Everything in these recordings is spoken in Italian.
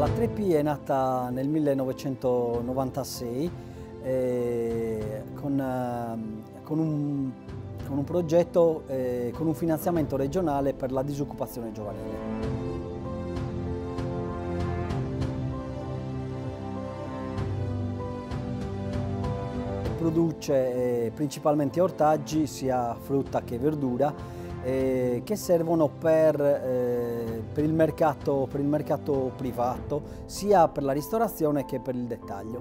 La 3P è nata nel 1996 con un progetto, con un finanziamento regionale per la disoccupazione giovanile. Produce principalmente ortaggi, sia frutta che verdura, che servono per il mercato privato, sia per la ristorazione che per il dettaglio.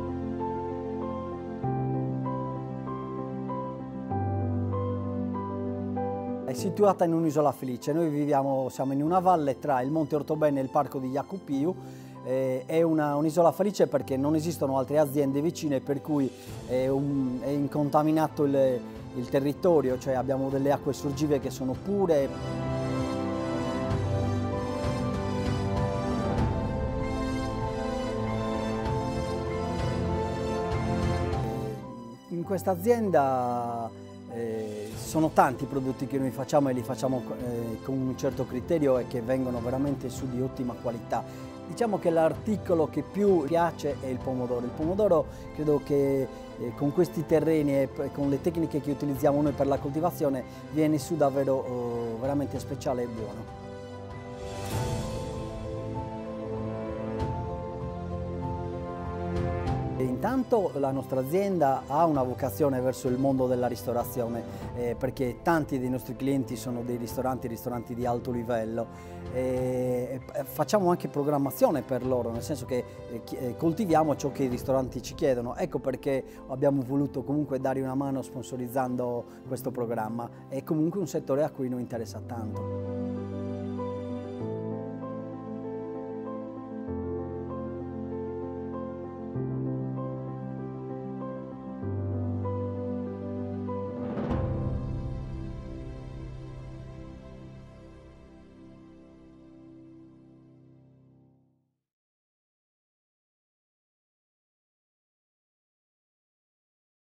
È situata in un'isola felice, noi siamo in una valle tra il Monte Ortobene e il Parco di Jacupiu. È un'isola felice perché non esistono altre aziende vicine, per cui è incontaminato il territorio, cioè abbiamo delle acque sorgive che sono pure. In questa azienda sono tanti i prodotti che noi facciamo e li facciamo con un certo criterio e che vengono veramente su di ottima qualità. Diciamo che l'articolo che più piace è il pomodoro. Il pomodoro credo che con questi terreni e con le tecniche che utilizziamo noi per la coltivazione viene su davvero veramente speciale e buono. Intanto la nostra azienda ha una vocazione verso il mondo della ristorazione, perché tanti dei nostri clienti sono dei ristoranti di alto livello. Facciamo anche programmazione per loro, nel senso che coltiviamo ciò che i ristoranti ci chiedono. Ecco perché abbiamo voluto comunque dare una mano sponsorizzando questo programma. È comunque un settore a cui noi interessa tanto.